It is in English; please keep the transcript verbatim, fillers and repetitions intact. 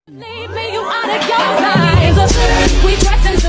Leave me, you out of your mind. We dressing